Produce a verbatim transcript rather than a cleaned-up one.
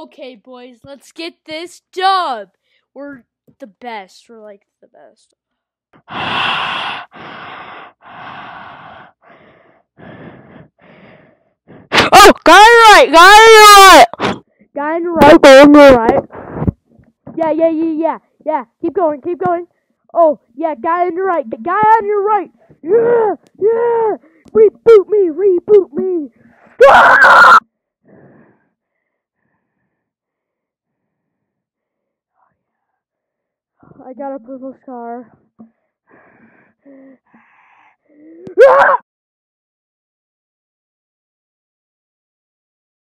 Okay, boys, let's get this dub. We're the best. We're like the best. Oh, got it right. Got it right. Got it right. Going right. Yeah, yeah, yeah, yeah, yeah. Keep going. Keep going. Oh, yeah. Got it right. Got it on your right. Yeah, yeah. Reboot me. Reboot me. Ah! I got a purple scar. Ah!